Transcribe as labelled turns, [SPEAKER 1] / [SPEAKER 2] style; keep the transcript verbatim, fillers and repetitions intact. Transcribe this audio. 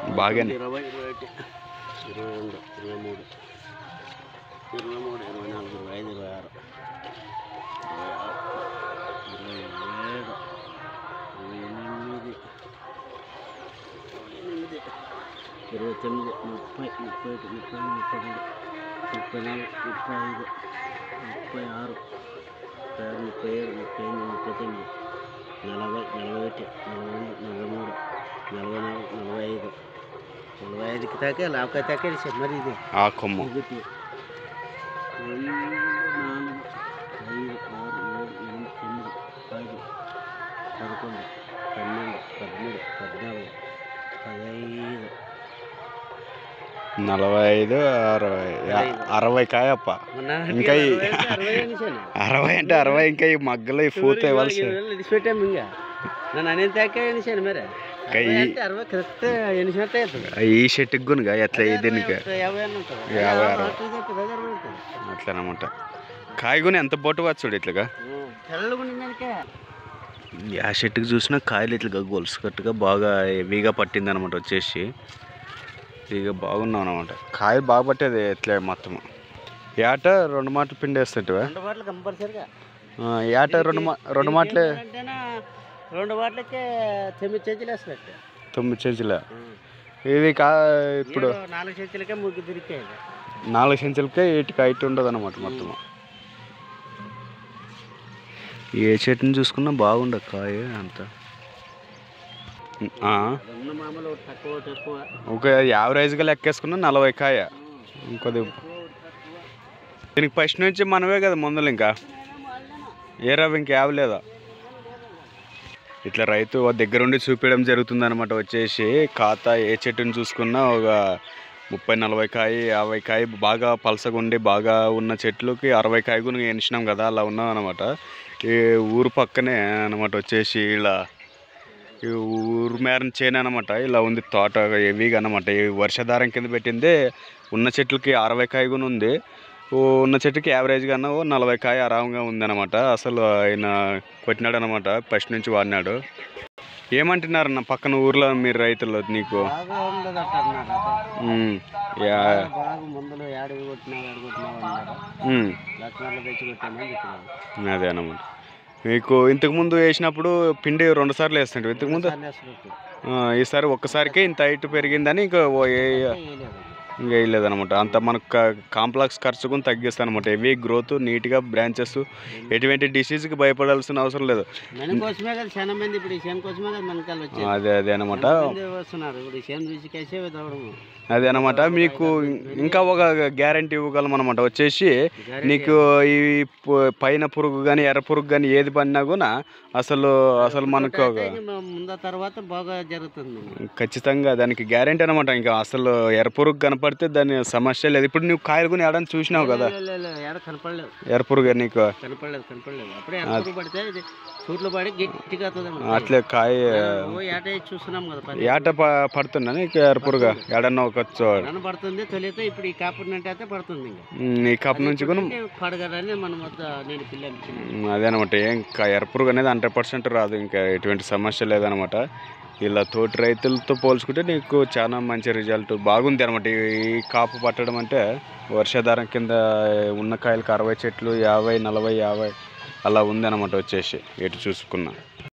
[SPEAKER 1] బాగానే
[SPEAKER 2] ఇరవై ఇరవై ఒకటి ఇరవై రెండు ఇరవై మూడు ఇరవై మూడు ఇరవై నాలుగు ఇరవై ఐదు ఇరవై ఆరు ఇరవై ఏడు ఇరవై ఎనిమిది ఎనిమిది ఇరవై తొమ్మిది ముప్పై ముప్పై ఒకటి ముప్పై ముప్పై రెండు ముప్పై నాలుగు ముప్పై ఐదు ముప్పై ఆరు ముప్పై ఆరు ముప్పై ఏడు ముప్పై ఎనిమిది ముప్పై తొమ్మిది నలభై నలభై ఒకటి నలభై రెండు నలభై మూడు నలభై నాలుగు నలభై ఐదు నలభై ఐదుకి తాకే లాభకాయ తాకే మరి ఇది
[SPEAKER 1] ఆ కొమ్ము
[SPEAKER 2] ఒకటి రెండు నాలుగు ఐదు ఆరు ఏడు ఎనిమిది తొమ్మిది పది పదకొండు పన్నెండు పదమూడు పద్నాలుగు పదహైదు
[SPEAKER 1] నలభై ఐదు అరవై అరవై కాయప్ప ఇంకా అరవై అంటే అరవై ఇంకా ఈ మగ్గలు ఈ పూత ఇవ్వాల్సి
[SPEAKER 2] పెట్టాము ఇంకా నన్ను అనేది తాకే ఎనిసాను మరి అరవై కరెక్ట్ ఎనిసినట్టే
[SPEAKER 1] ఈ షర్ట్కి గునుగా ఎట్లా దీనికి
[SPEAKER 2] యాభై
[SPEAKER 1] యాభై అరవై అట్లా అనమాట కాయ కొని ఎంత బొట్టు వచ్చాడు ఇట్లాగా ఆ షర్ట్కి చూసినా కాయలు ఇట్లా గొలుసు కట్టుగా బాగా హెవీగా పట్టింది అనమాట వచ్చేసి ఇక బాగున్నాం అనమాట కాయ బాగా పట్టేది ఎట్లా మొత్తం ఏట రెండు మాటలు పిండి వేస్తుంటివా ఏట రెండు మా రెండు మాటలే
[SPEAKER 2] రెండు వాటికే తొమ్మిది చేతులు వేసినట్టు
[SPEAKER 1] తొమ్మిది చేతుల ఇది కా ఇప్పుడు
[SPEAKER 2] నాలుగు చేతులకే ముగ్గు దొరికాయి
[SPEAKER 1] నాలుగు సెంచులకే ఎయిట్కి హైట్ ఉండదు అనమాట మొత్తం ఏ చెట్టుని చూసుకున్నా బాగుండదు కాయ అంత ఒక యావరేజ్గా లెక్కేసుకున్నా నలభై కాయ ఇంకొద్ది దీనికి ఫస్ట్ నుంచి మనమే కదా మందులు ఇంకా ఏ రవ్వ ఇంకా యావలేదా ఇట్లా రైతు దగ్గరుండి చూపించడం జరుగుతుంది అనమాట వచ్చేసి ఖాతా ఏ చెట్టుని చూసుకున్నా ఒక ముప్పై నలభై కాయ యాభై కాయ బాగా పలసగా ఉండి బాగా ఉన్న చెట్లకి అరవై కాయ కూడా ఎంచినాం కదా అలా ఉన్నాం అనమాట ఈ ఊరు పక్కనే అనమాట వచ్చేసి ఇలా ఈ ఊరు మేరని చేను అనమాట ఇలా ఉంది తోట హెవీగా అనమాట ఈ వర్షాధారం కింద పెట్టింది ఉన్న చెట్లకి అరవై కాయ కూడా ఉంది ఉన్న చెట్టుకి యావరేజ్గా ఓ నలభై కాయ ఆరాంగా ఉందన్నమాట అసలు ఆయన కొట్టినాడు అనమాట ఫస్ట్ నుంచి వాడినాడు ఏమంటున్నారన్న పక్కన ఊర్లో మీరు రైతులు నీకు అదే అన్నమాట మీకు ఇంతకుముందు వేసినప్పుడు పిండి రెండు సార్లు వేస్తుంటే ఇంతకుముందు ఈసారి ఒక్కసారికే ఇంత హైట్ పెరిగిందని ఇంకా ఇంకా వేయలేదనమాట అంత మనకు కాంప్లెక్స్ ఖర్చు కూడా తగ్గిస్తాను అనమాట హెవీ గ్రోత్ నీట్గా బ్రాంచెస్ ఎటువంటి డిసీజ్కి భయపడాల్సిన అవసరం లేదు అదే అదే అనమాట అదే అనమాట మీకు ఇంకా ఒక గ్యారంటీ ఇవ్వగలం అనమాట వచ్చేసి నీకు ఈ పైన పురుగు కానీ ఎర్ర పురుగు కానీ ఏది పడినా కూడా అసలు అసలు మనకు
[SPEAKER 2] తర్వాత బాగా జరుగుతుంది
[SPEAKER 1] ఖచ్చితంగా దానికి గ్యారంటీ అనమాట ఇంకా అసలు ఎర్ర పురుగు కనపడితే దాని సమస్య లేదు ఇప్పుడు నువ్వు కాయలు కొని ఏడాది చూసినావు కదా ఎర్ర పురుగు నీకు అట్లే కాయ ఏట పడుతున్నా నీకు ఎర్ర పురుగు ఏడన్నా ఒక
[SPEAKER 2] పడుతుంది తొలితే ఇప్పుడు ఈ కాపు అంటే పడుతుంది
[SPEAKER 1] ఈ కాపు నుంచి కూడా
[SPEAKER 2] పడగలని మనం
[SPEAKER 1] అదే అనమాట ఏం ఎర్ర పురుగు అనేది హండ్రెడ్ పర్సెంట్ రాదు ఇంకా ఎటువంటి సమస్య లేదనమాట ఇలా తోటి రైతులతో పోల్చుకుంటే నీకు చాలా మంచి రిజల్ట్ బాగుంది అనమాట ఈ కాపు పట్టడం అంటే వర్షాధారం కింద ఉన్న కాయలకు అరవై చెట్లు యాభై నలభై యాభై అలా ఉంది అనమాట వచ్చేసి ఎటు చూసుకున్నా